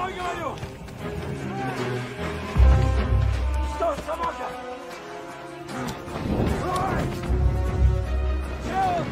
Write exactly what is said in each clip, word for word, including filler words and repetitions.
Стой, говорю! Стой, собака! Ой! Чел!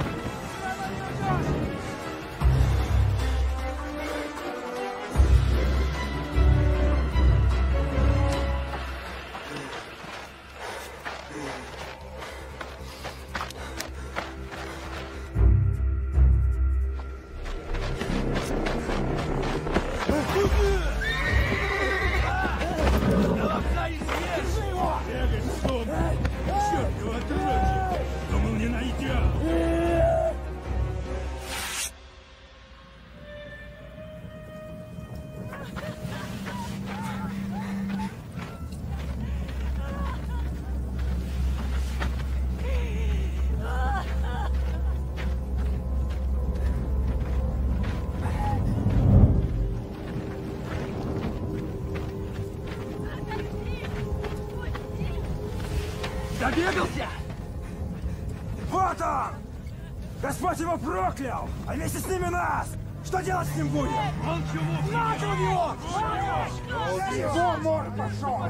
Добегался? Вот он! Господь его проклял! А вместе с ними нас! Что делать с ним будем? Он чего? На голову его! Его мор пошел!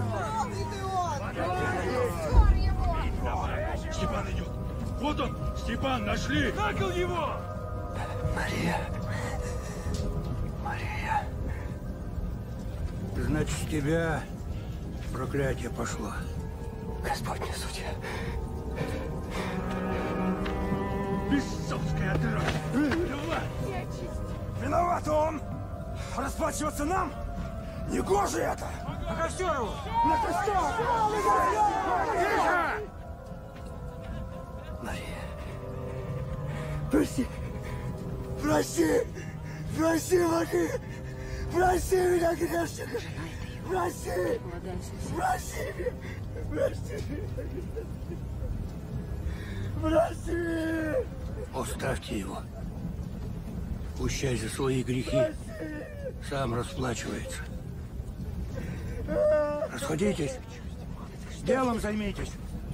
Степан идет! Вот он! Степан, нашли! Накол его! Мария! Мария! Значит, с тебя проклятие пошло. Господь не судья. Бесовская дрожь! Виноват он! Расплачиваться нам? Негоже это! На костер! На костер! Мария! Прости! Прости! Прости, Мария! Прости меня, грешника! Прости! Прости меня! Прости! Прости! Оставьте его. Пущай за свои грехи сам расплачивается. Расходитесь. Делом займитесь.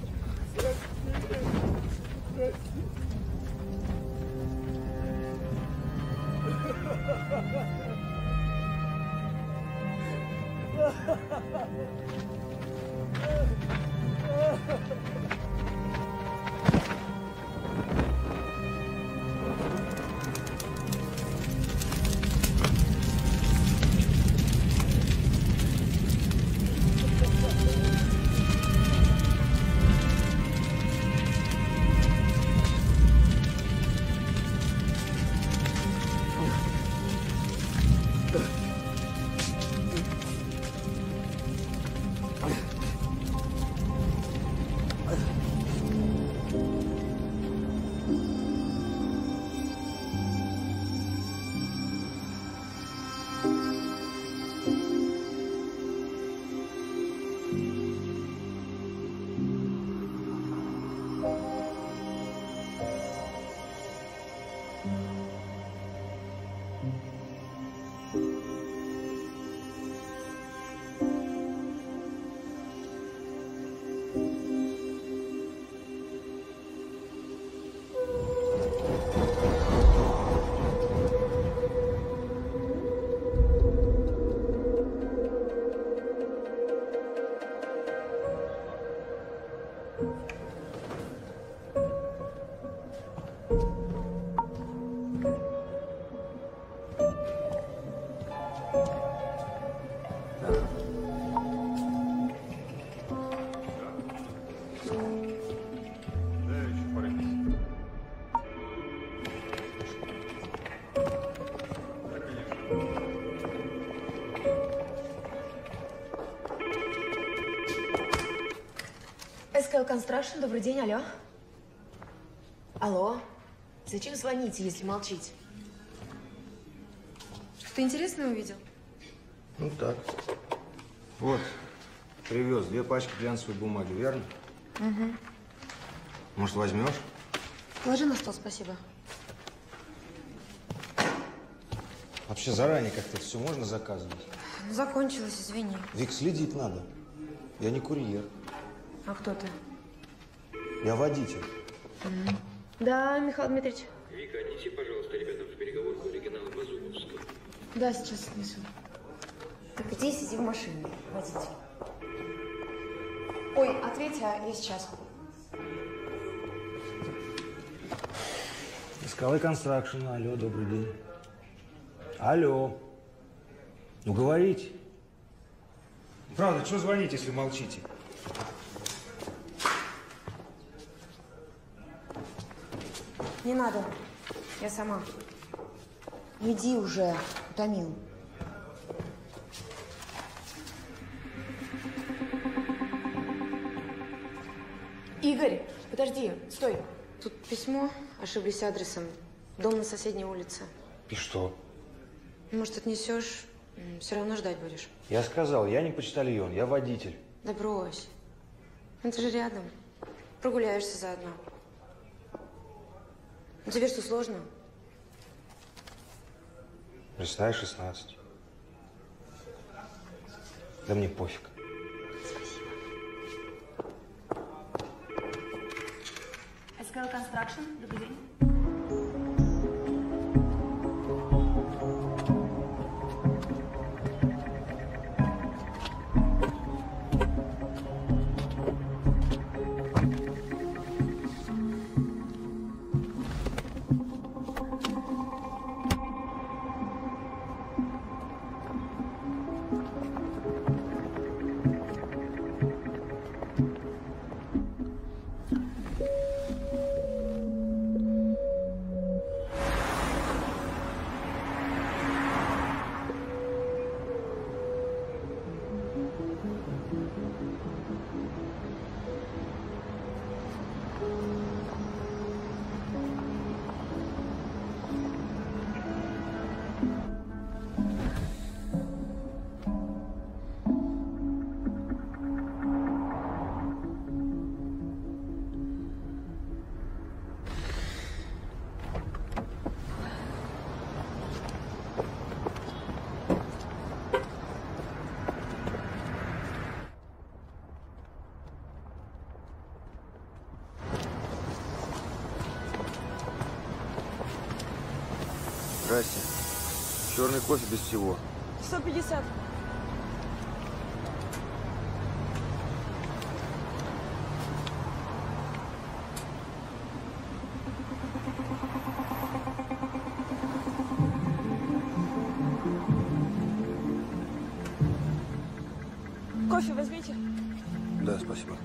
Констракшн, добрый день, алло. Алло. Зачем звоните, если молчите? Что-то интересное увидел? Ну так. Вот, привез две пачки глянцевой бумаги, верно? Угу. Может, возьмешь? Положи на стол, спасибо. Вообще заранее как-то все можно заказывать? Ну, закончилось, извини. Вик, следить надо. Я не курьер. А кто ты? Я водитель. Mm. Да, Михаил Дмитриевич. Вика, отнеси, пожалуйста, ребятам в переговорку оригинала Базуковского. Да, сейчас отнесу. Так иди сиди в машине, водитель. Ой, ответь, а я сейчас. Скалы Констракшн. Алло, добрый день. Алло. Ну, говорите. Правда, что звонить, если молчите? Не надо. Я сама. Иди уже, утомил. Игорь, подожди, стой. Тут письмо, ошиблись адресом. Дом на соседней улице. И что? Может, отнесешь, все равно ждать будешь. Я сказал, я не почтальон, я водитель. Да брось. Это же рядом. Прогуляешься заодно. Ну, тебе что, сложно? Лесная, шестнадцать. Да мне пофиг. эс ка эл Construction, добрый день. Здрасте. Черный кофе без всего. сто пятьдесят. Кофе возьмите. Да, спасибо.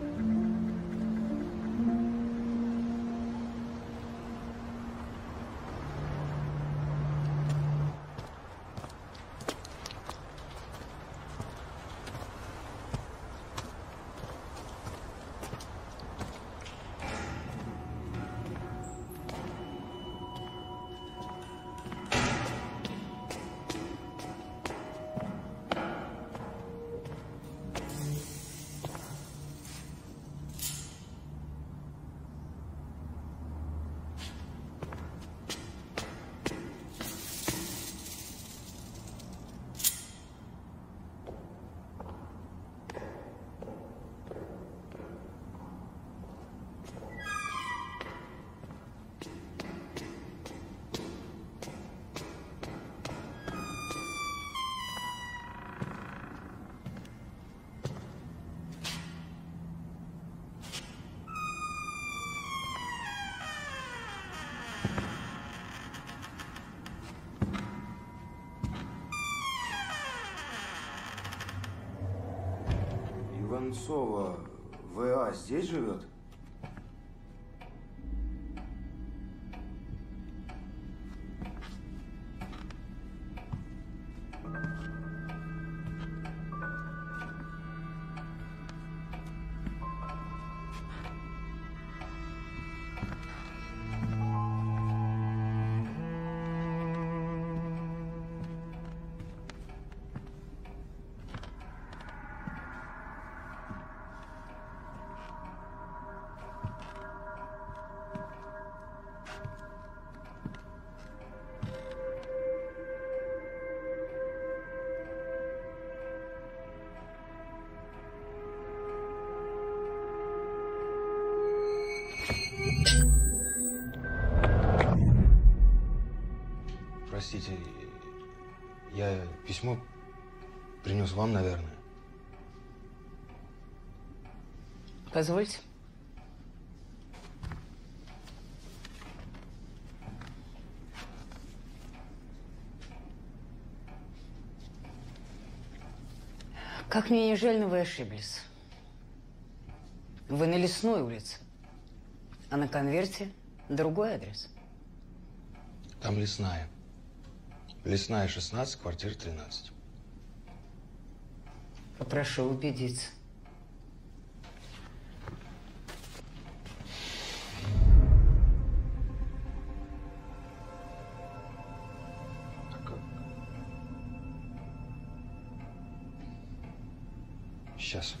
Иванцова вэ а здесь живет? Простите, я письмо Принес вам, наверное. Позвольте. Как мне не жаль, но вы ошиблись. Вы на Лесной улице, а на конверте другой адрес. Там Лесная. Лесная, шестнадцать, квартира тринадцать. Попрошу убедиться. Сейчас.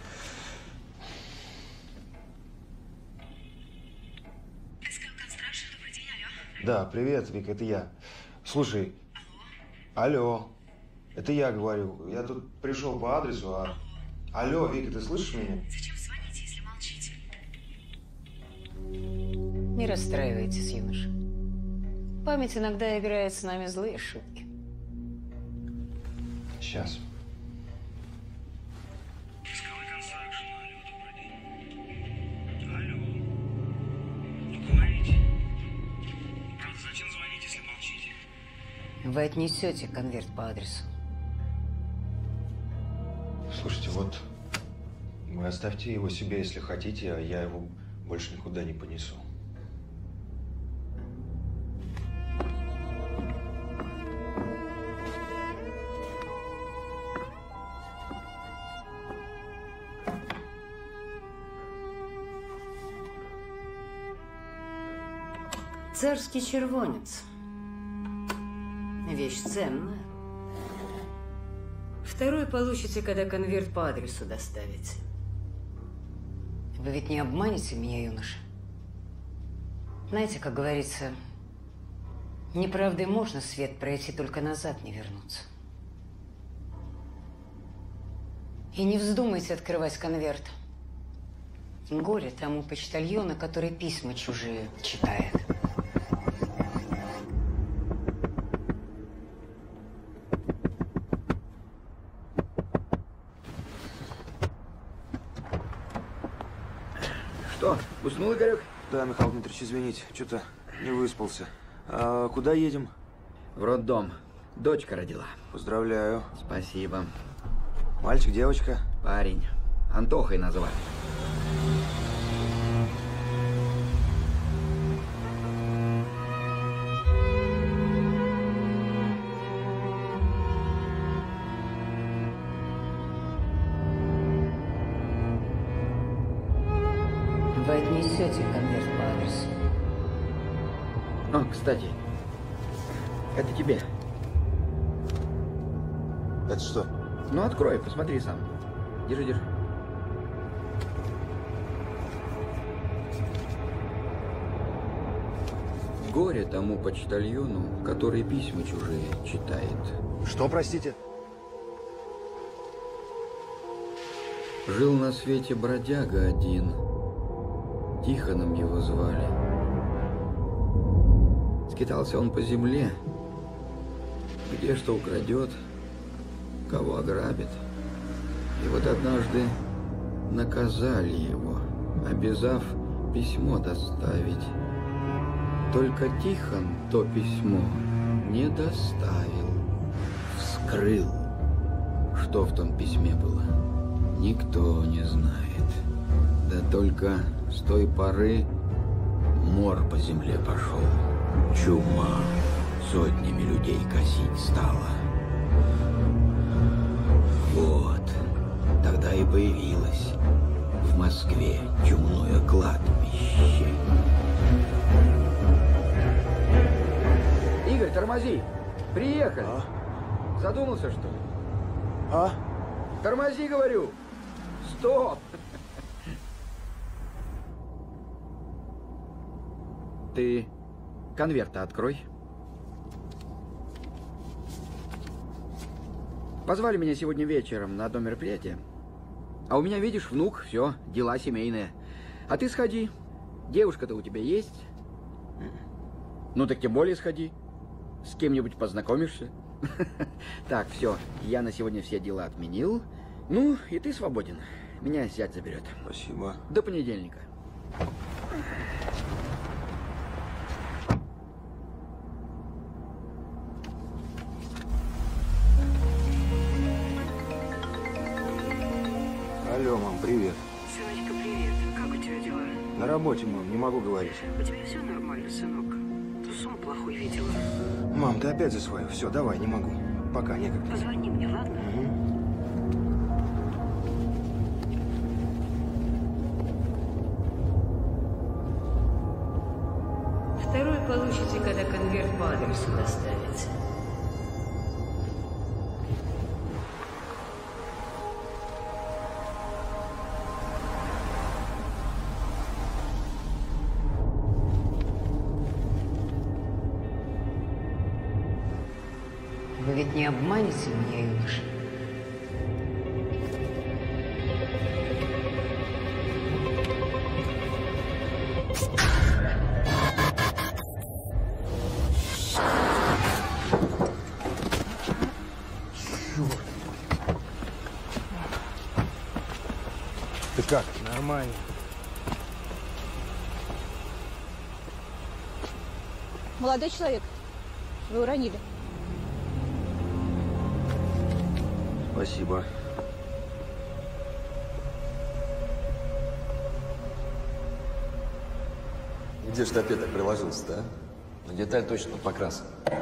Да, привет, Вик, это я. Слушай. Алло. Алло. Это я говорю. Я тут пришел по адресу, а... Алло, Вика, ты слышишь меня? Зачем звоните, если молчите? Не расстраивайтесь, юноша. Память иногда играет с нами злые шутки. Сейчас. Вы отнесете конверт по адресу. Слушайте, вот вы оставьте его себе, если хотите, а я его больше никуда не понесу. Царский червонец. Вещь ценная. Второй получите, когда конверт по адресу доставите. Вы ведь не обманете меня, юноша? Знаете, как говорится, неправдой можно свет пройти, только назад не вернуться. И не вздумайте открывать конверт. Горе тому почтальону, который письма чужие читает. Что, уснул, Игорек? Да, Михаил Дмитриевич, извините, что-то не выспался. А куда едем? В роддом. Дочка родила. Поздравляю. Спасибо. Мальчик, девочка? Парень. Антохой называли. Вы отнесете конверт по адресу. О, кстати, это тебе. Это что? Ну, открой, посмотри сам. Держи, держи. Горе тому почтальону, который письма чужие читает. Что, простите? Жил на свете бродяга один. Тихоном его звали. Скитался он по земле, где что украдет, кого ограбит. И вот однажды наказали его, обязав письмо доставить. Только Тихон то письмо не доставил. Вскрыл. Что в том письме было, никто не знает. Да только с той поры мор по земле пошел. Чума сотнями людей косить стала. Вот, тогда и появилось в Москве чумное кладбище. Игорь, тормози! Приехали! А? Задумался, что ли? А? Тормози, говорю! Стоп! Ты конверт-то открой. Позвали меня сегодня вечером на одно мероприятие. А у меня, видишь, внук, все, дела семейные. А ты сходи. Девушка-то у тебя есть? Ну так тем более сходи. С кем-нибудь познакомишься. Так, все, я на сегодня все дела отменил. Ну, и ты свободен. Меня зять заберет. Спасибо. До понедельника. Алло, мам, привет. Сыночка, привет. Как у тебя дела? На работе, мам, не могу говорить. У тебя все нормально, сынок? Ты сон плохой видела. Мам, ты опять за свое. Все, давай, не могу. Пока, некогда. Позвони мне, ладно? Угу. Второй получите, когда конверт по адресу доставится. Вы ведь не обманете меня, юноша? Ты как? Нормально. Молодой человек, вы уронили. Спасибо. Где ж ты опять так приложился-то, а? На деталь точно покрас.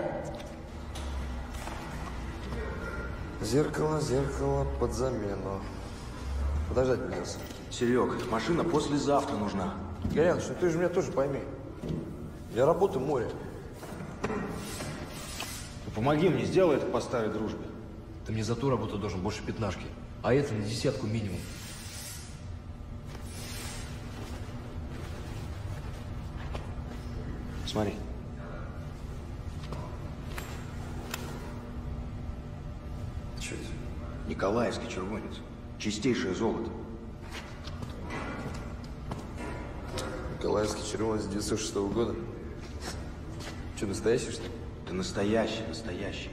Зеркало, зеркало под замену. Подождать придется. Серег, машина послезавтра нужна. Горяныч, ну ты же меня тоже пойми. Я работаю в море. Ну, помоги мне, сделай это по старой дружбе. Ты мне за ту работу должен больше пятнашки. А это на десятку минимум. Смотри. Что это? Николаевский червонец. Чистейшее золото. Николаевский червонец девятьсот шестого года. Что, настоящий, что ли? Ты настоящий, настоящий.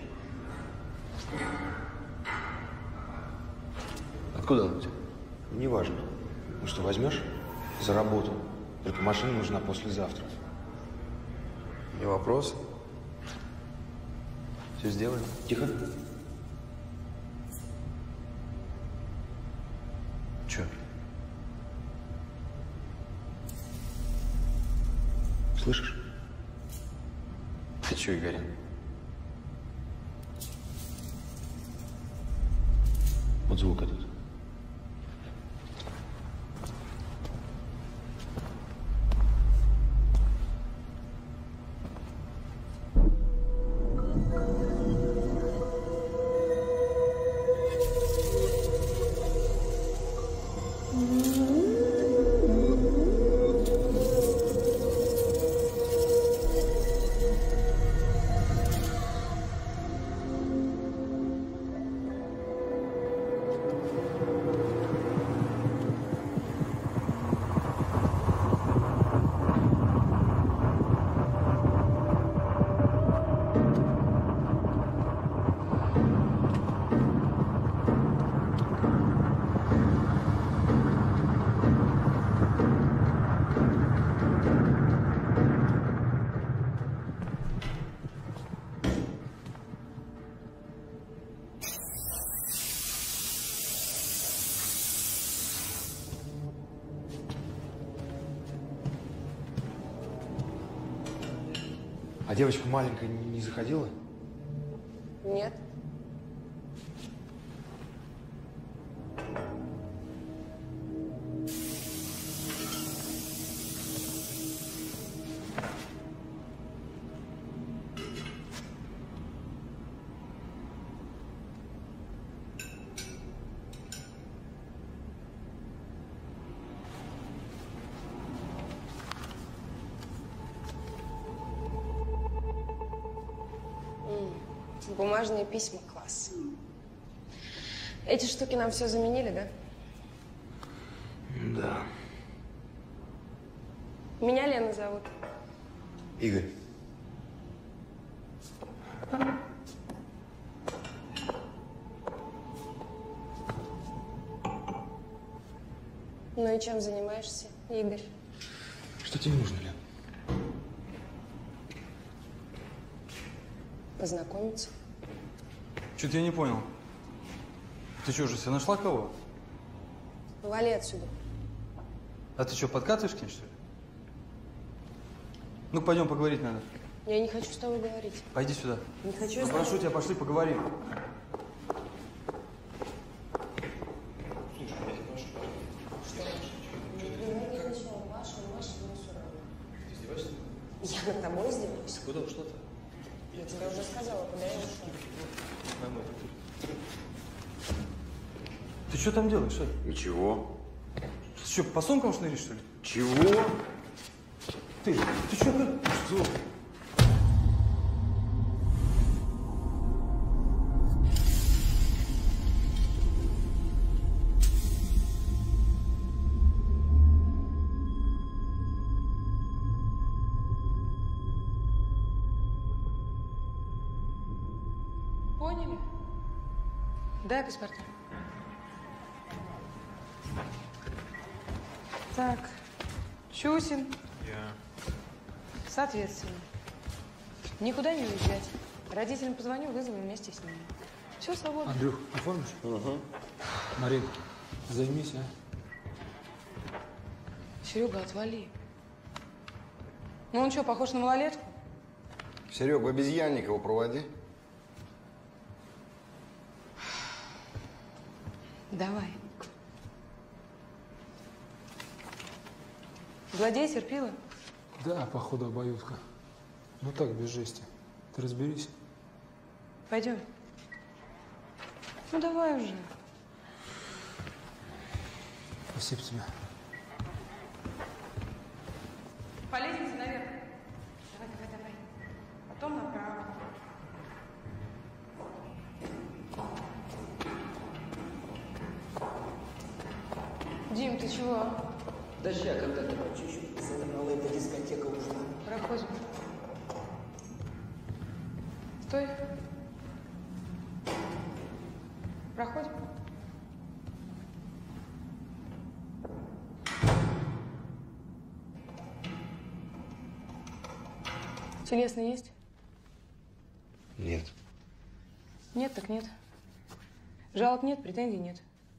Откуда он у тебя? Неважно. Ну что, возьмешь? За работу. Только машина нужна послезавтра. Не вопрос. Все сделаем. Тихо. Че? Слышишь? Ты че, Игорян? Вот звук этот. А девочка маленькая не заходила? Нет. Бумажные письма, класс. Эти штуки нам все заменили, да? Да. Меня Лена зовут. Игорь. Ну и чем занимаешься, Игорь? Что тебе нужно, Лен? Познакомиться. Что-то я не понял. Ты что, уже себе нашла кого? Вали отсюда. А ты что, подкатываешь к ней, что ли? Ну, пойдем поговорить надо. Я не хочу с тобой говорить. Пойди сюда. Не хочу. Ну, прошу тебя, пошли поговорим. Я над тобой издеваюсь? Куда ушла-то? Я тебе уже сказала, куда я ушла. Ты что там делаешь, а? Ничего. Ты что, по сумкам шныришь, что ли? Чего? Ты, ты что? Что? Поняли? Дай паспорт. Так, Чусин. Я. Соответственно. Никуда не уезжать. Родителям позвоню, вызову вместе с ними. Все свободно. Андрюх, оформишь? Угу. Марин, займись, а? Серега, отвали. Ну он что, похож на малолетку? Серег, в Обезьянниково проводи. Давай. Злодей терпила? Да, походу, обоюдка. Ну так, без жести. Ты разберись. Пойдем. Ну давай уже. Спасибо тебе. По лестнице наверх. Давай, давай, давай. Потом направо. Дим, ты чего? Да ща, когда-то почищу. Задрала эта дискотека уже. Проходим. Стой. Проходим. Телесный есть? Нет. Нет, так нет. Жалоб нет, претензий нет.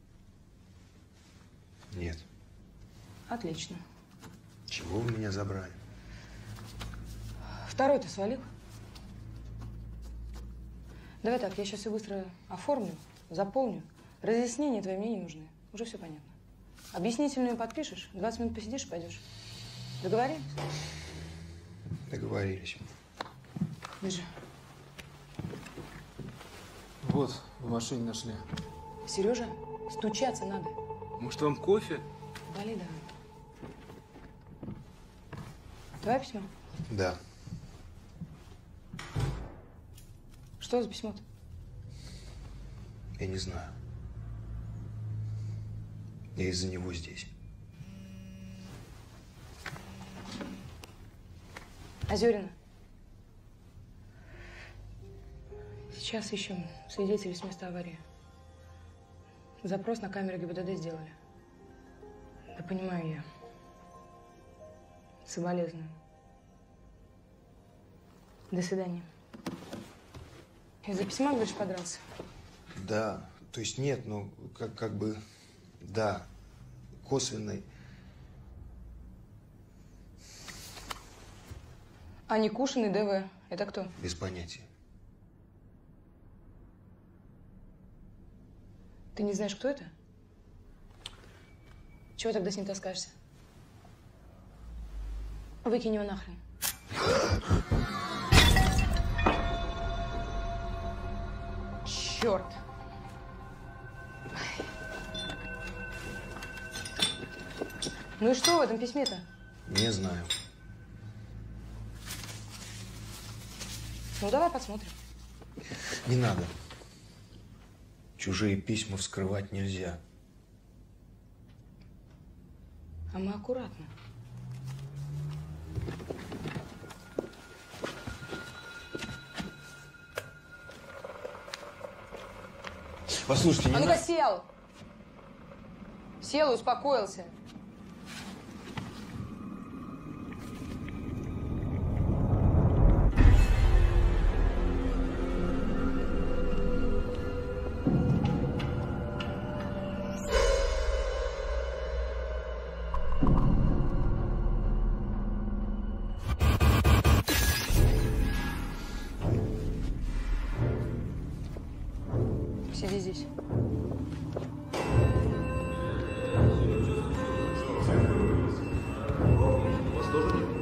Нет. Отлично. Чего вы меня забрали? Второй ты свалил? Давай так, я сейчас все быстро оформлю, заполню. Разъяснения твои мне не нужны. Уже все понятно. Объяснительную подпишешь, двадцать минут посидишь и пойдешь. Договорились? Договорились. Бежи. Вот, в машине нашли. Сережа, стучаться надо. Может, вам кофе? Вали, давай. Твое письмо? Да. Что за письмо-то? Я не знаю. Я из-за него здесь. Озерина. Сейчас ищем свидетелей с места аварии. Запрос на камеру ГИБДД сделали. Да понимаю я. Соболезную. До свидания. Из-за письма, говоришь, подрался? Да. То есть нет, ну, как, как бы, да, косвенный. А Никушин и ДВ. Это кто? Без понятия. Ты не знаешь, кто это? Чего тогда с ним таскаешься? Выкинь его нахрен. Черт! Ну и что в этом письме-то? Не знаю. Ну давай посмотрим. Не надо. Чужие письма вскрывать нельзя. А мы аккуратно. Послушайте, не А ну-ка надо. сел! Сел и успокоился. здесь. Вас тоже нет?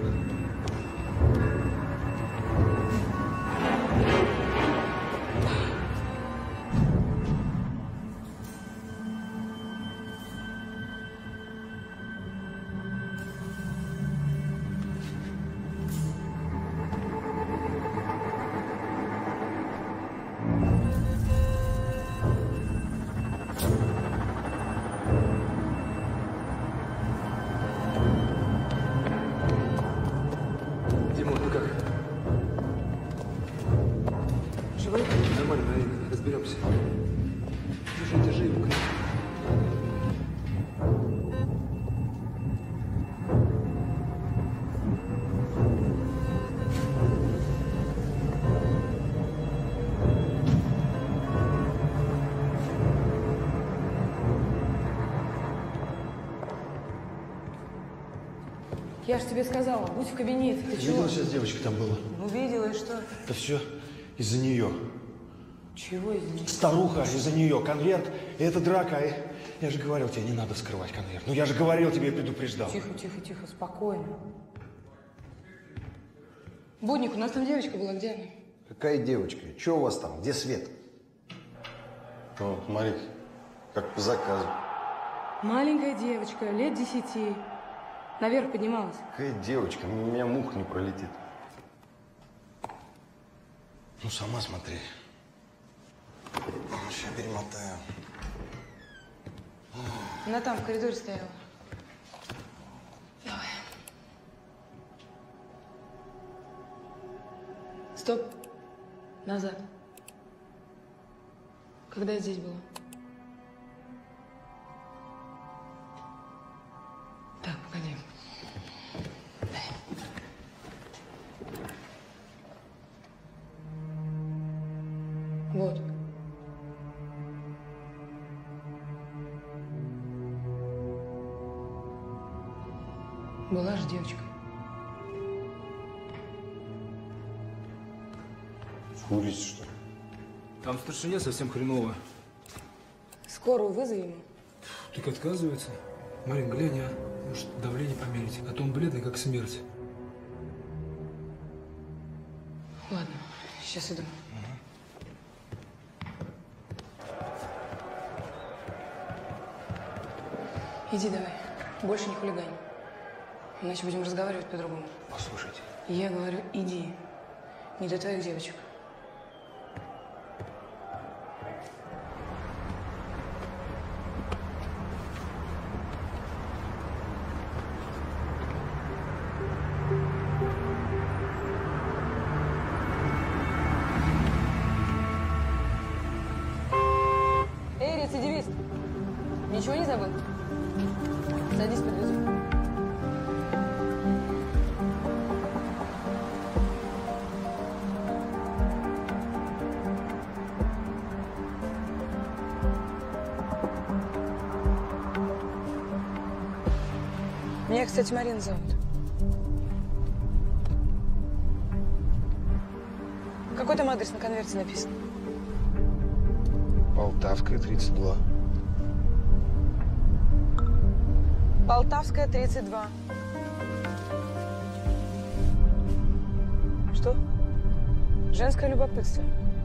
Тимур, ты как? Живой? Нормально, Марина, разберемся. Держи, держи его крепко. Я же тебе сказала, будь в кабинете. Ты Ты чего? видела, сейчас девочка там была? Ну, видела, и что? Это все из-за нее. Чего из нее? Старуха, из-за нее. Конверт, и это драка. И... Я же говорил тебе, не надо вскрывать конверт. Ну, я же говорил тебе и предупреждал. Тихо, тихо, тихо, спокойно. Будник, у нас там девочка была, где она? Какая девочка? Что у вас там? Где Свет? О, смотри, как по заказу. Маленькая девочка, лет десяти. Наверх поднималась. Какая девочка? У меня муха не пролетит. Ну, сама смотри. Сейчас перемотаю. Она там, в коридоре стояла. Давай. Стоп. Назад. Когда я здесь была? Так, погоди. Вот. Была же девочка. Курить, что ли? Там в старшине совсем хреново. Скорую вызови ему. Так отказывается. Марин, глянь, а. Может, давление померить. А то он бледный, как смерть. Ладно, сейчас иду. Иди давай. Больше не хулигань. Иначе будем разговаривать по-другому. Послушайте. Я говорю, иди. Не до твоих девочек. Эй, рецидивист! Ничего не забыл? Садись, подвезу. Меня, кстати, Марина зовут. Какой там адрес на конверте написан? Полтавская, тридцать два. Полтавская, тридцать два. Что? Женское любопытство.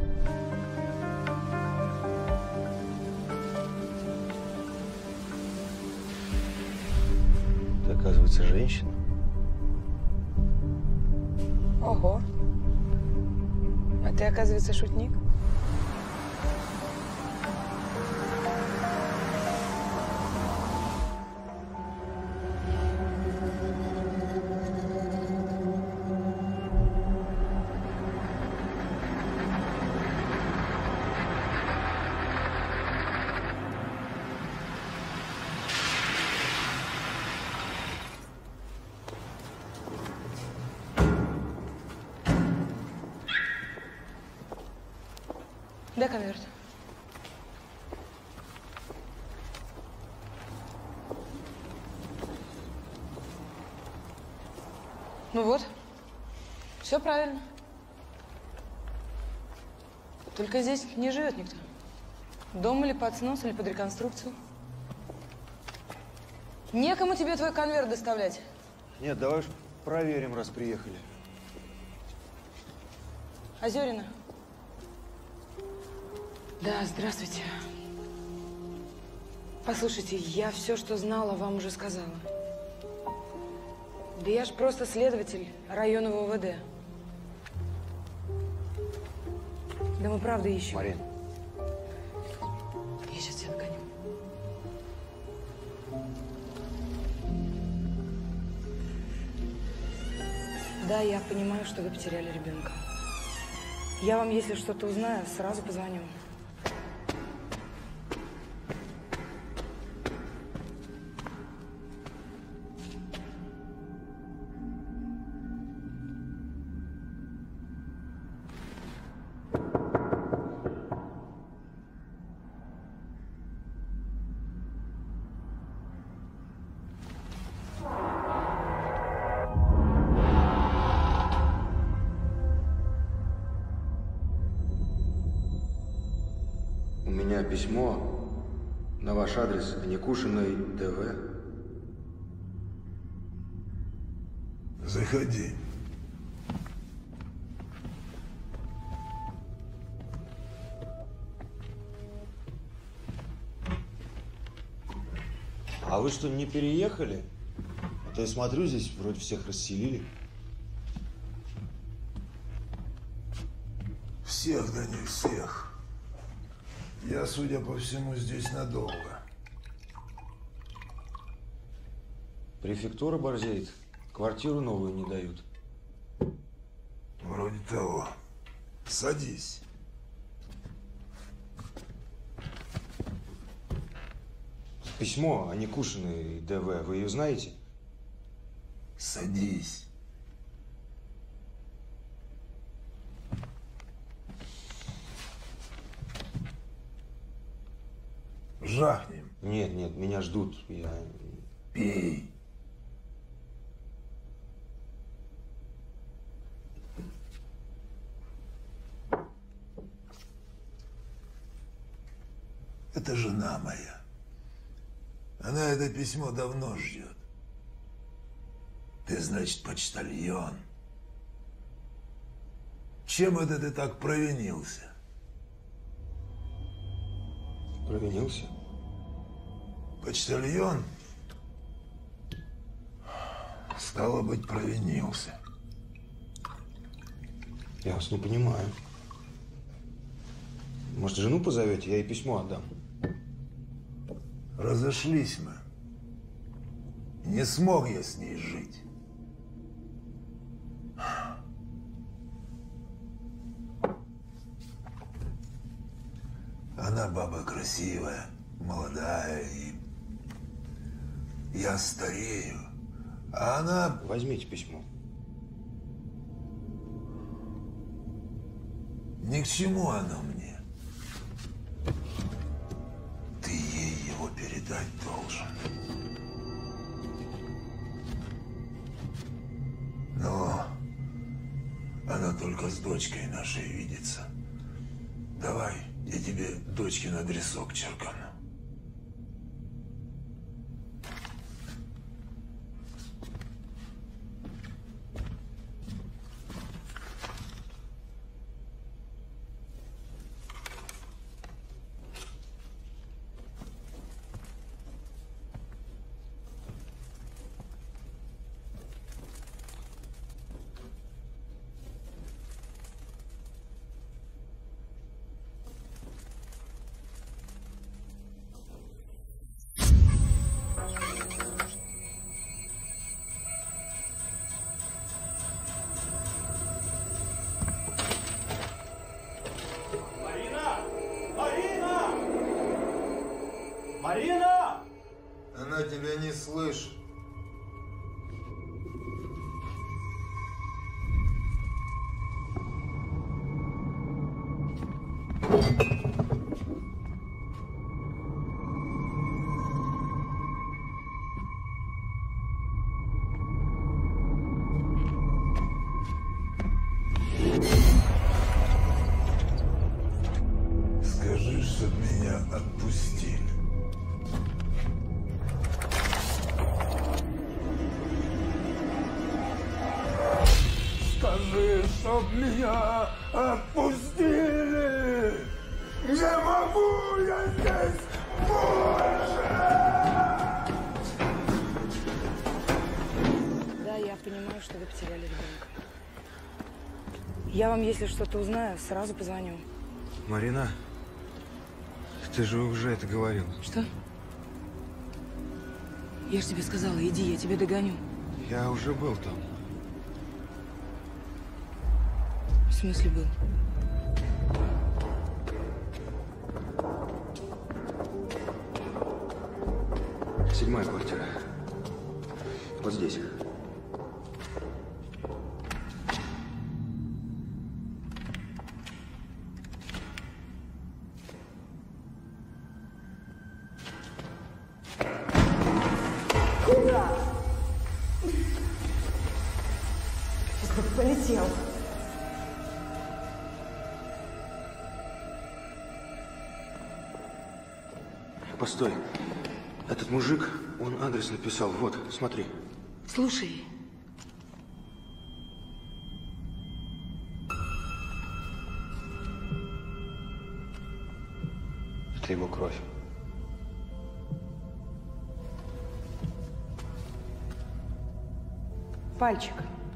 Ты, оказывается, женщина. Ого. А ты, оказывается, шутник? Дай конверт. Ну вот, все правильно. Только здесь не живет никто. Дом или под снос, или под реконструкцию? Некому тебе твой конверт доставлять. Нет, давай уж проверим, раз приехали. Озерина. Да, здравствуйте. Послушайте, я все, что знала, вам уже сказала. Да я ж просто следователь районного ОВД. Да мы правда ищем. Марин. Я сейчас тебя догоню. Да, я понимаю, что вы потеряли ребенка. Я вам, если что-то узнаю, сразу позвоню. У меня письмо на ваш адрес Аникушиной ДВ. Заходи. А вы что, не переехали? А то я смотрю, здесь вроде всех расселили. Всех, да не всех. Я, судя по всему, здесь надолго. Префектура борзеет. Квартиру новую не дают. Вроде того. Садись. Письмо Аникушиной ДВ. Вы ее знаете? Садись. Жахнем. Нет, нет, меня ждут. Я... Пей. Это жена моя. Она это письмо давно ждет. Ты, значит, почтальон. Чем это ты так провинился? Провинился? Почтальон? Стало быть, провинился. Я вас не понимаю. Может, жену позовете, я ей письмо отдам. Разошлись мы. Не смог я с ней жить. Она баба красивая, молодая, и я старею, а она... Возьмите письмо. Ни к чему оно мне. Ты ей его передать должен. Но она только с дочкой нашей видится. Давай, я тебе дочкин адресок черкану. Марина! Она тебя не слышит. Скажи, чтоб меня отпустили. Скажи, чтоб меня отпустили! Не могу я здесь больше! Да, я понимаю, что вы потеряли ребенка. Я вам, если что-то узнаю, сразу позвоню. Марина, ты же уже это говорила. Что? Я же тебе сказала, иди, я тебя догоню. Я уже был там. В смысле был? Седьмая квартира. Вот здесь. Куда? Сейчас бы полетел. Постой. Этот мужик, он адрес написал. Вот, смотри. Слушай. Это его кровь. Пальчик.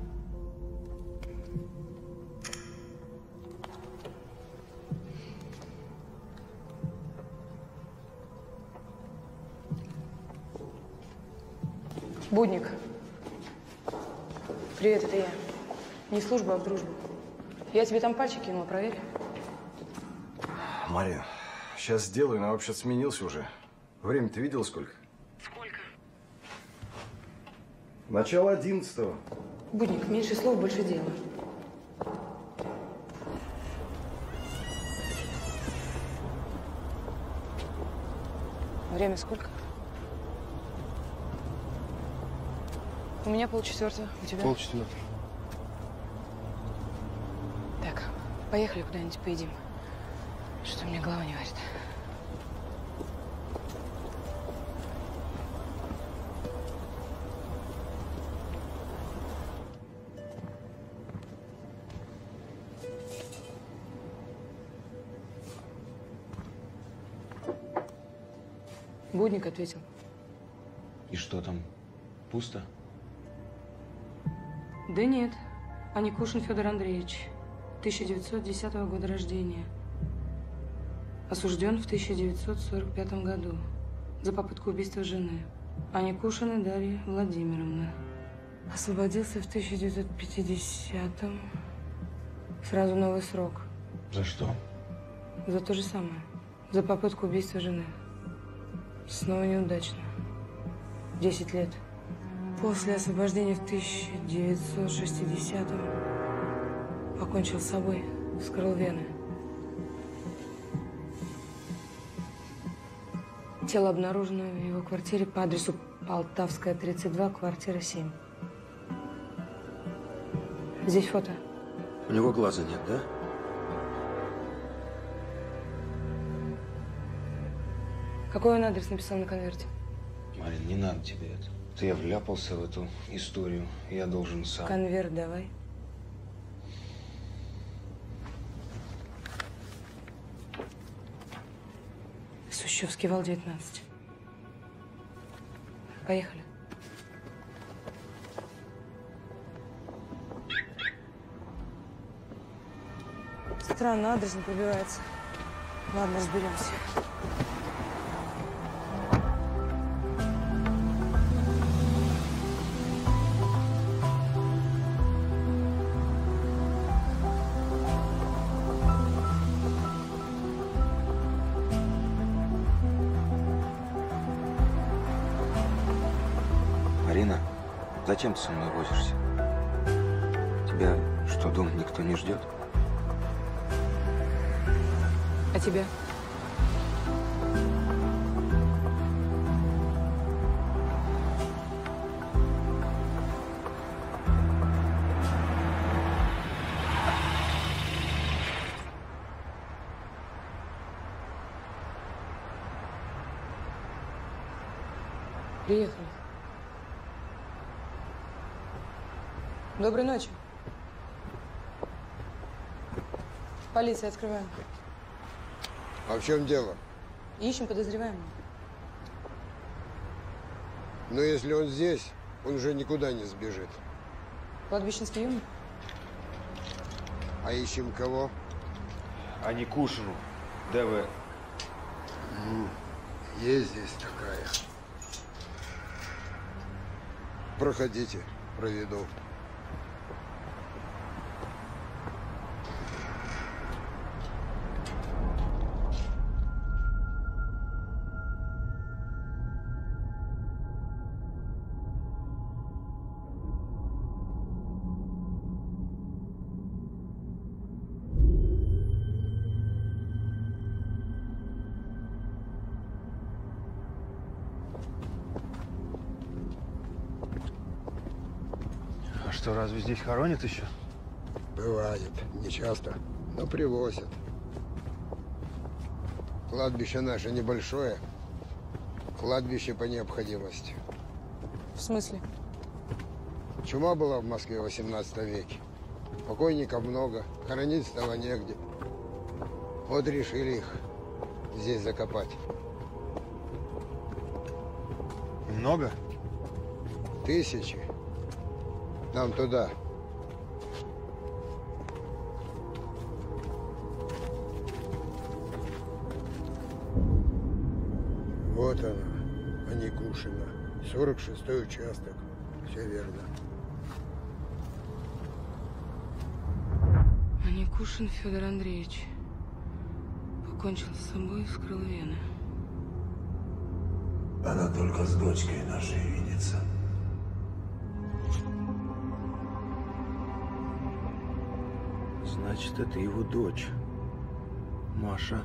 Будник. Привет, это я. Не в службу, а в дружбу. Я тебе там пальчик кинула, проверь. Мария, сейчас сделаю, но вообще сменился уже. Время ты видел сколько? Сколько? Начало одиннадцатого. Будник, меньше слов, больше дела. Время сколько? У меня полчетвертого. У тебя? Полчетвертого. Так, поехали куда-нибудь поедим. Что мне голова не варит. Будник ответил. И что там? Пусто? Да нет. Аникушин Федор Андреевич. тысяча девятьсот десятого года рождения. Осужден в тысяча девятьсот сорок пятом году за попытку убийства жены. Аникушина Дарья Владимировна. Освободился в тысяча девятьсот пятидесятом. Сразу новый срок. За что? За то же самое. За попытку убийства жены. Снова неудачно. Десять лет. После освобождения в тысяча девятьсот шестидесятом покончил с собой, вскрыл вены. Тело обнаружено в его квартире по адресу Полтавская, тридцать два, квартира семь. Здесь фото. У него глаза нет, да? Какой он адрес написал на конверте? Марин, не надо тебе это. Ты я вляпался в эту историю. Я должен сам. Конверт давай. Сущевский вал, девятнадцать. Поехали. Странно, адрес не пробивается. Ладно, разберемся. Марина, зачем ты со мной возишься? Тебя что, дома никто не ждет? А тебя? Приехали. Доброй ночи. Полиция, открываем. А в чем дело? Ищем подозреваемого. Но если он здесь, он уже никуда не сбежит. Кладбищенский юник? А ищем кого? Аникушину. ДВ. Есть здесь такая. Проходите, проведу. А что, разве здесь хоронят еще? Бывает. Не часто, но привозят. Кладбище наше небольшое. Кладбище по необходимости. В смысле? Чума была в Москве в восемнадцатом веке. Покойников много, хоронить стало негде. Вот решили их здесь закопать. Много? Тысячи. Нам туда. Вот она, Аникушина. сорок шестой участок. Все верно. Аникушин Федор Андреевич. Покончил с собой, вскрыл вены. Она только с дочкой нашей видится. Значит, это его дочь. Маша.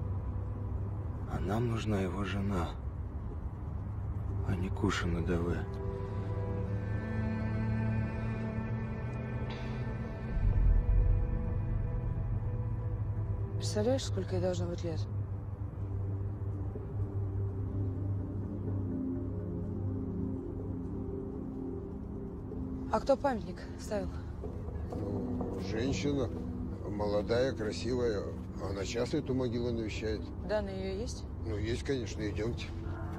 А нам нужна его жена. Аникушина ДВ. Представляешь, сколько ей должно быть лет? А кто памятник ставил? Ну, женщина, молодая, красивая. Она часто эту могилу навещает. Данные ее есть? Ну, есть, конечно, идемте.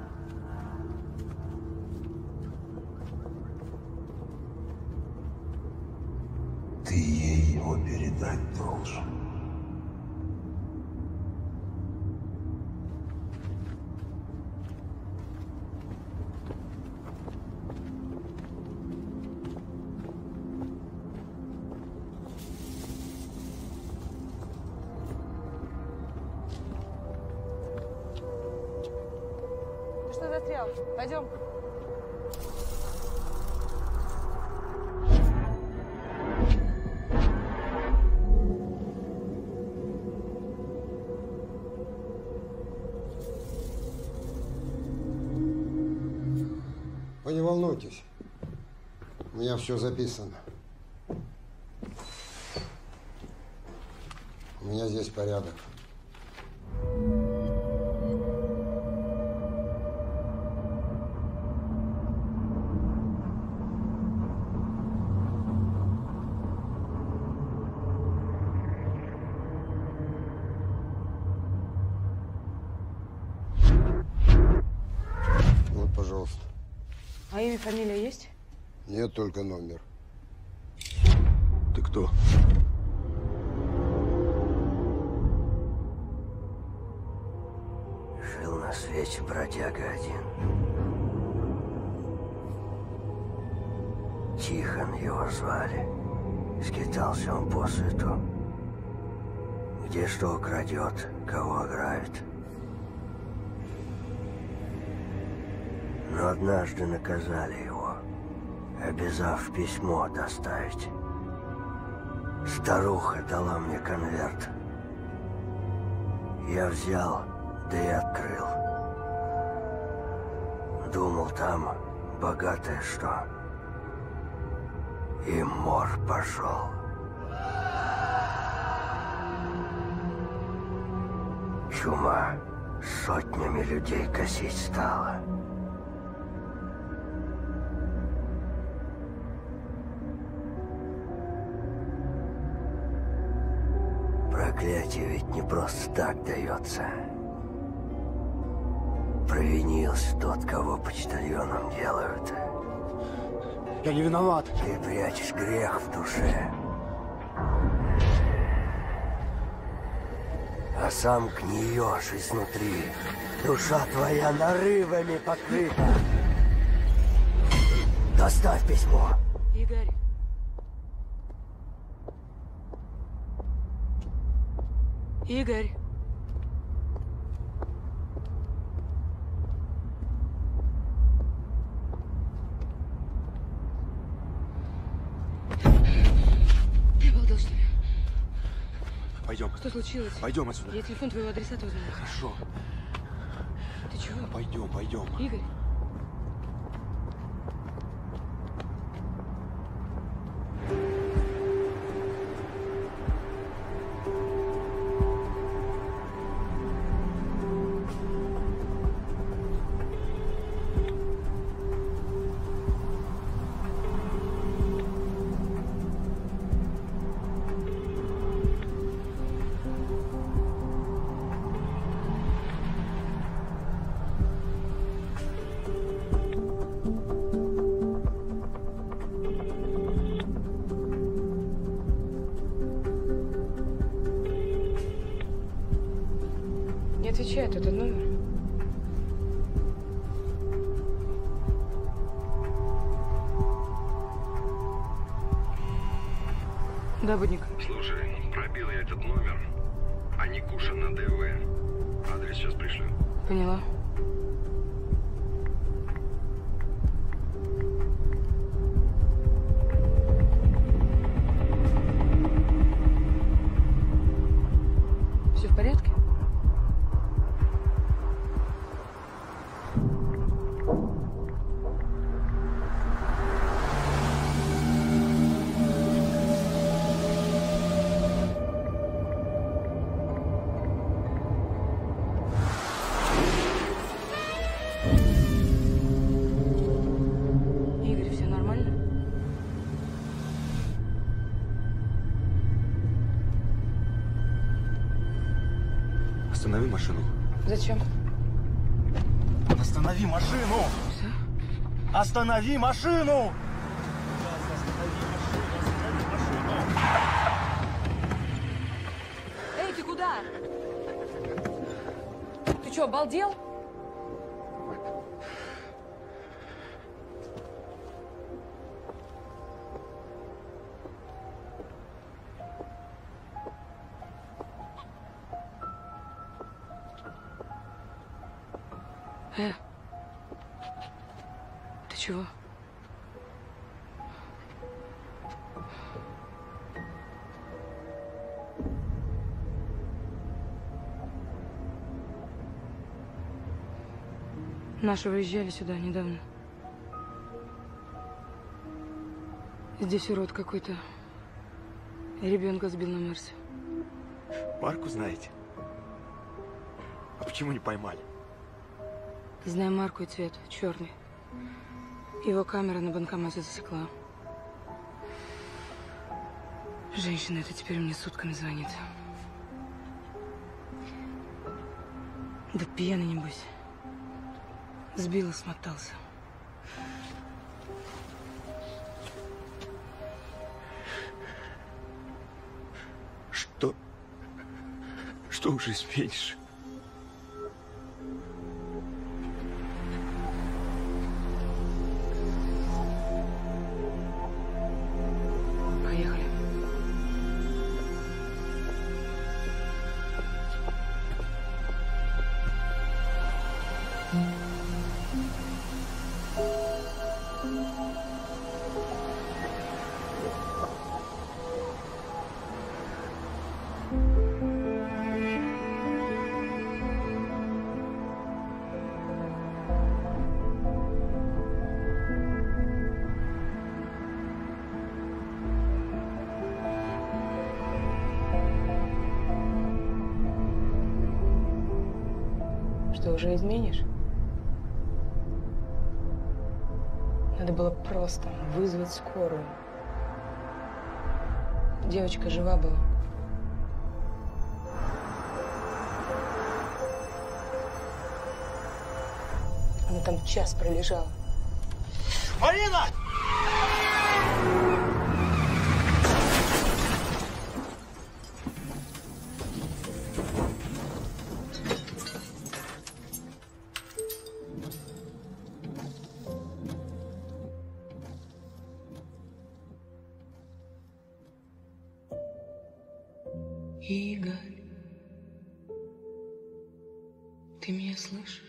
Ты ей его передать должен. Ты что застрял? Пойдем. Вы не волнуйтесь. У меня все записано. У меня здесь порядок. Вот, пожалуйста. А имя, фамилия есть? Нет, только номер. Ты кто? Жил на свете бродяга один. Тихон его звали. Скитался он по свету. Где что крадет, кого ограбит. Но однажды наказали его, обязав письмо доставить. Старуха дала мне конверт. Я взял, да и открыл. Думал, там богатое что. И мор пошел. Чума сотнями людей косить стала. Проклятие ведь не просто так дается. Провинился тот, кого почтальоном делают. Я не виноват. Ты прячешь грех в душе. А сам гниешь изнутри. Душа твоя нарывами покрыта. Доставь письмо. Игорь. Игорь. Ты обалдел, что ли? Пойдем. Что случилось? Пойдем отсюда. Я телефон твоего адресата узнала. Хорошо. Ты чего? Пойдем, пойдем. Игорь. Не отвечает этот номер. Да, Будник. Слушай, пробил я этот номер, а Никуша на ДВ. Адрес сейчас пришлю. Поняла. Все в порядке? Игорь, все нормально? Останови машину. Зачем? Останови машину! Все? Останови машину! Эй, ты куда? Ты что, обалдел? Э, ты чего? Наши выезжали сюда недавно. Здесь урод какой-то. Ребенка сбил на Мерсе. Марку знаете? А почему не поймали? Знаю марку и цвет. Черный. Его камера на банкомате засекла. Женщина эта теперь мне сутками звонит. Да пьяный, небось. Сбил и смотался. Что? Что уже изменишь? Поехали. Что, уже изменишь? Надо было просто вызвать скорую. Девочка жива была. Она там час пролежала. Марина! Игорь, ты меня слышишь?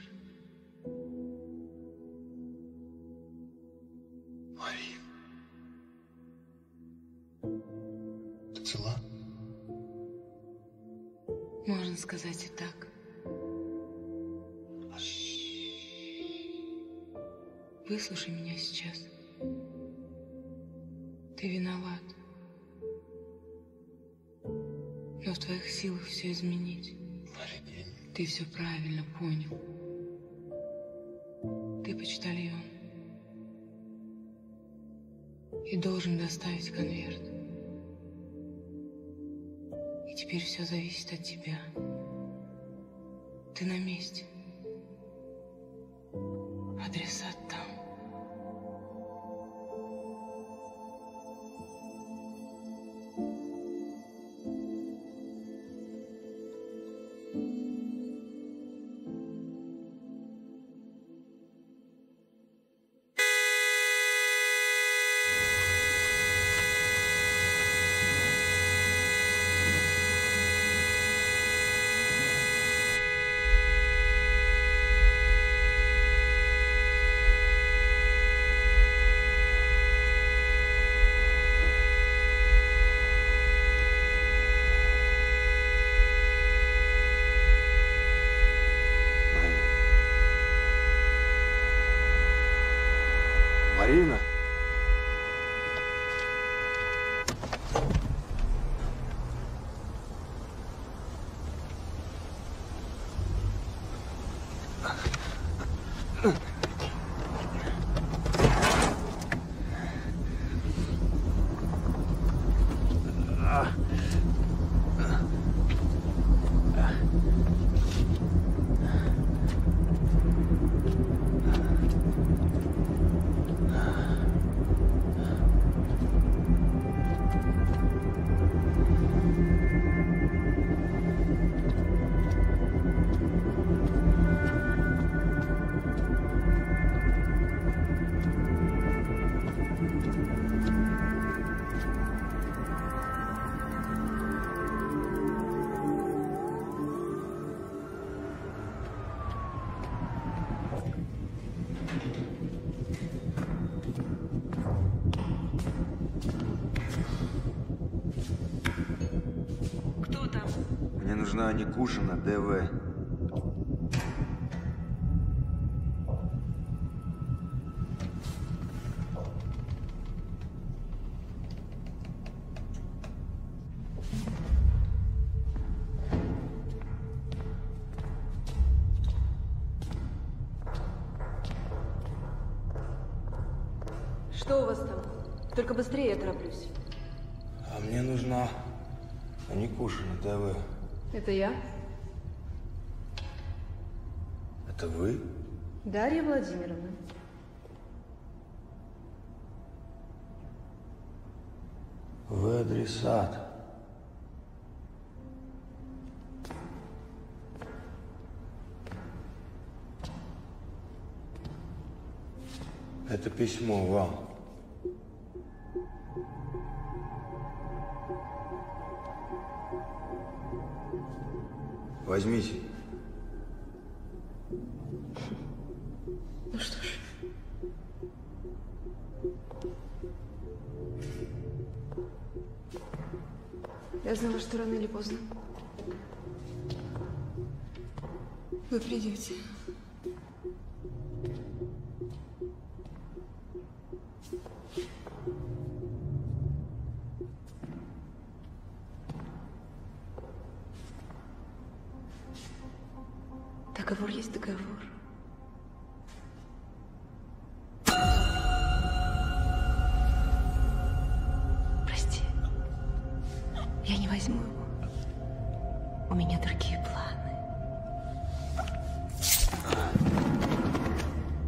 Марин, ты цела? Можно сказать и так. Выслушай меня сейчас. Ты виноват. Но в твоих силах все изменить. Марин, ты все правильно понял. Ты почтальон. И должен доставить конверт. И теперь все зависит от тебя. Ты на месте. Адресат там. Марина! Мне нужна Никушина, ДВ. Что у вас там? Только быстрее, я тороплюсь. А мне нужна Никушина, ДВ. Это я? Это вы? Дарья Владимировна. Вы адресат. Это письмо вам. Возьмите. Ну что ж. Я знала, что рано или поздно вы придете. Договор есть договор. Прости, я не возьму его. У меня другие планы.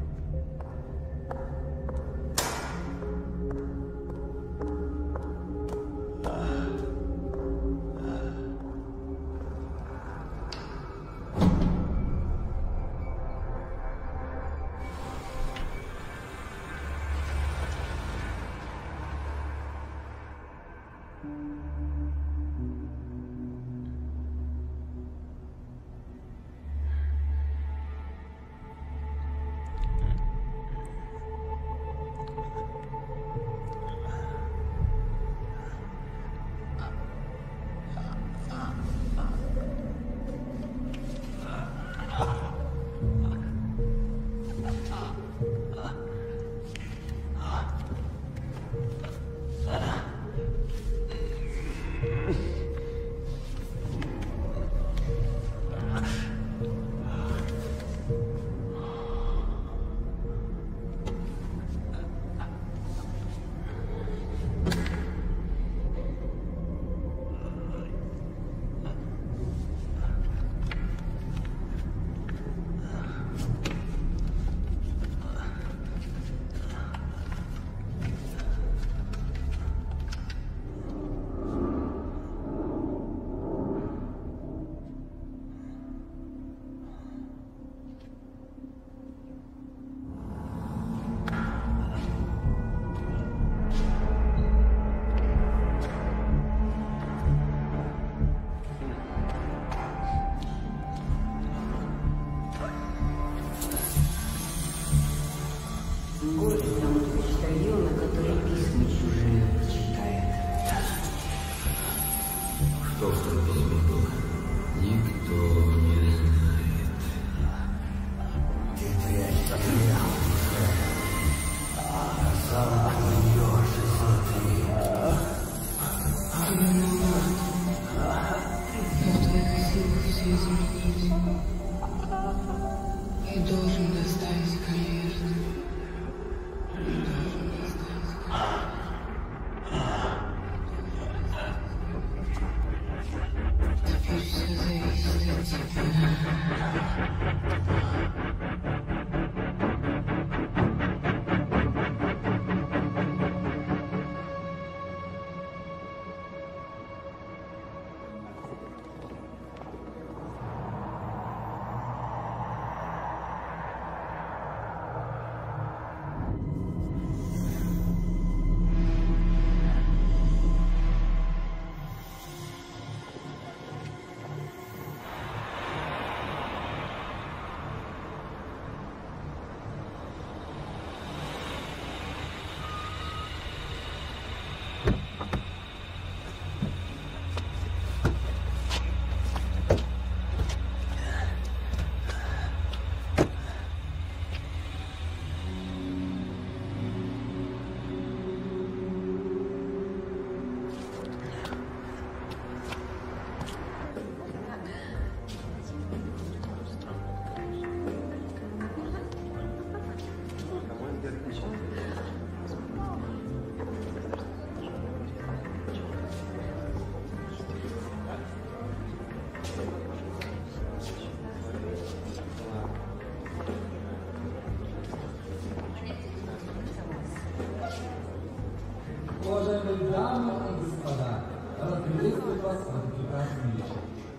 Уважаемые дамы и господа, рад приветствовать вас в этом прекрасном вечере.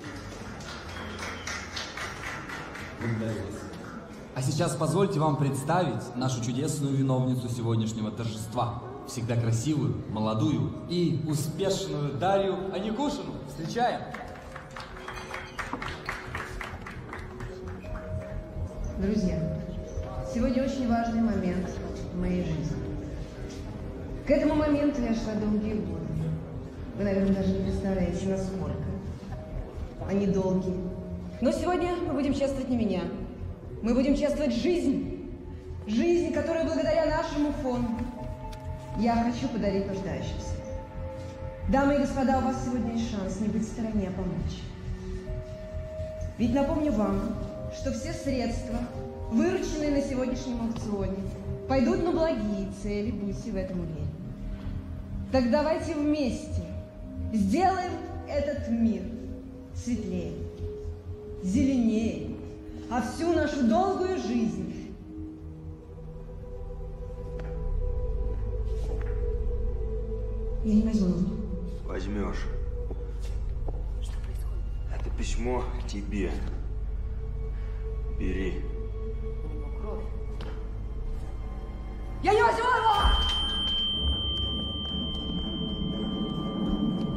Благодарю вас. А сейчас позвольте вам представить нашу чудесную виновницу сегодняшнего торжества. Всегда красивую, молодую и успешную Дарью Аникушину. Встречаем! Друзья, сегодня очень важный момент в моей жизни. К этому моменту я шла долгие годы. Вы, наверное, даже не представляете, насколько. Они долгие. Но сегодня мы будем чествовать не меня. Мы будем чествовать жизнь. Жизнь, которую благодаря нашему фонду я хочу подарить нуждающимся. Дамы и господа, у вас сегодня есть шанс не быть в стороне, а помочь. Ведь напомню вам, что все средства, вырученные на сегодняшнем аукционе, пойдут на благие цели, будьте в этом уверены. Так давайте вместе сделаем этот мир светлее, зеленее, а всю нашу долгую жизнь я не возьму. Возьмешь. Это письмо к тебе. Бери. Я не возьму его!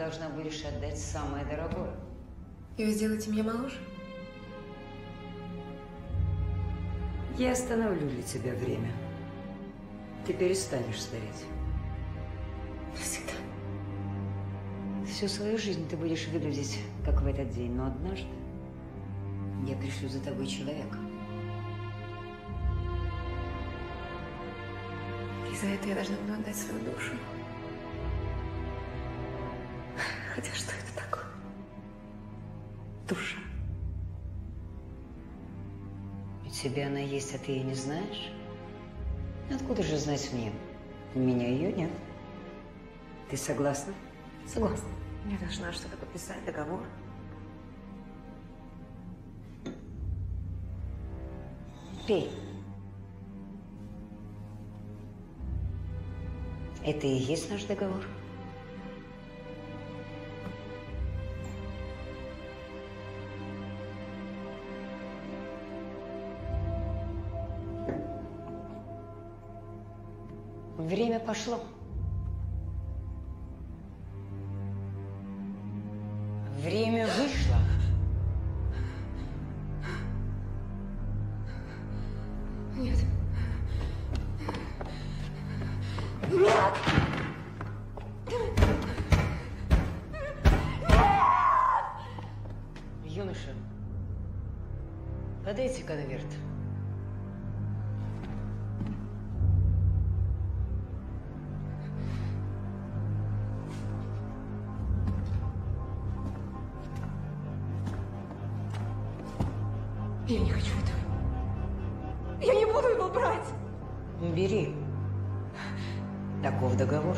должна будешь отдать самое дорогое. И вы сделаете меня моложе? Я остановлю для тебя время. Ты перестанешь стареть. Навсегда. Всю свою жизнь ты будешь выглядеть, как в этот день, но однажды я пришлю за тобой человека. И за это я должна буду отдать свою душу. Хотя что это такое? Душа. У тебя она есть, а ты ее не знаешь? Откуда же знать мне? У меня ее нет. Ты согласна? Согласна. Я должна что-то подписать, договор. Пей. Это и есть наш договор. Время пошло. Время вышло. Нет. Нет! Юноша, подайте конверт. Я не хочу этого. Я не буду его брать. Бери. Таков договор.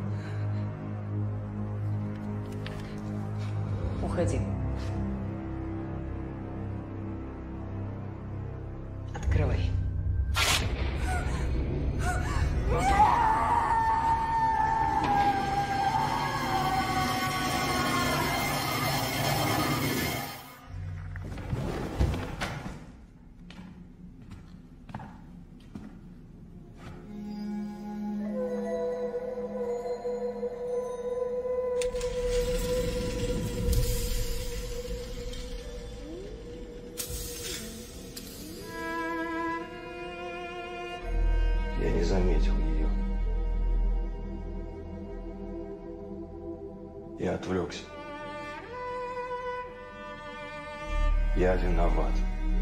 Уходи. Открывай. Я не заметил ее. Я отвлекся. Я виноват.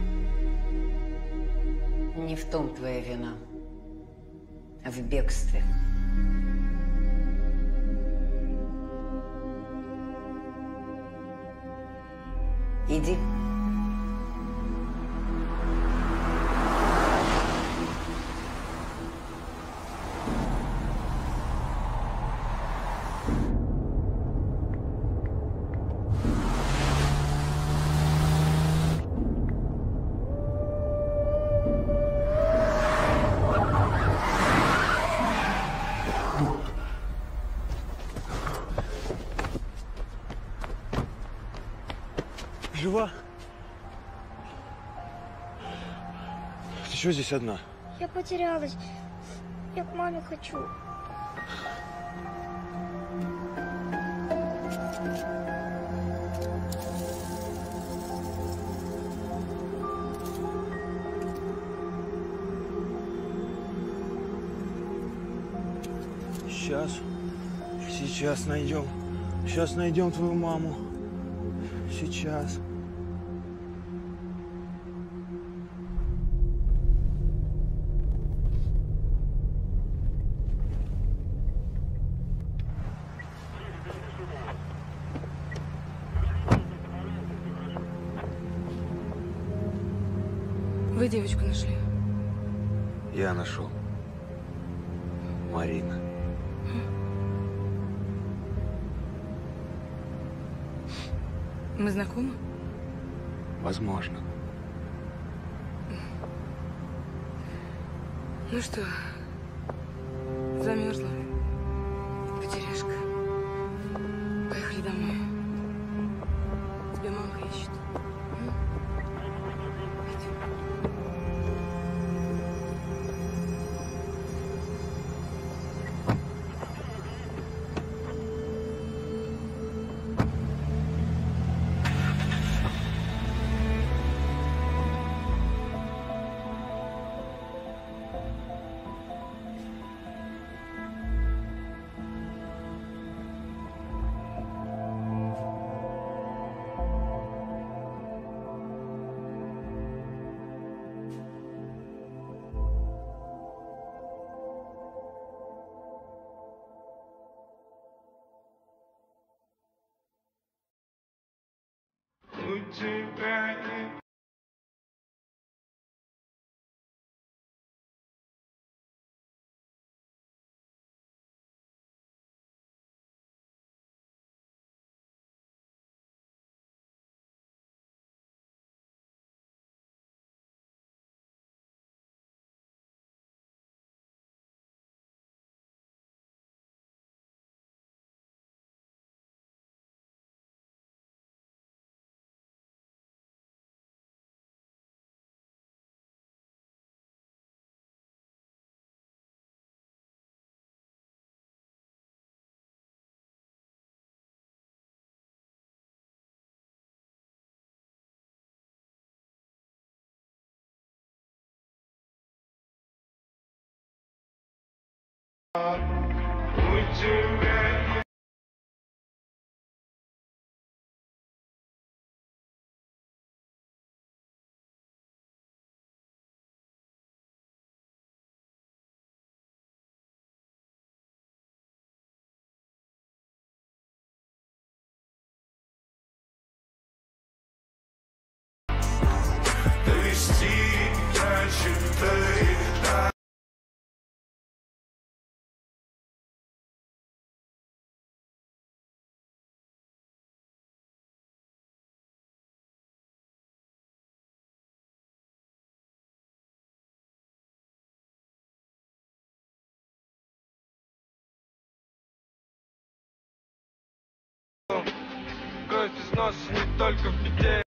Не в том твоя вина, а в бегстве. Иди. Жива? Ты что здесь одна? Я потерялась. Я к маме хочу. Сейчас. Сейчас найдем. Сейчас найдем твою маму. Сейчас. Вы девочку нашли? Я нашел. Марина. Мы знакомы? Возможно. Ну что, замерзла? Потеряшка. Поехали домой. Тебя мамка ищет. Кровь из носа не только в беде.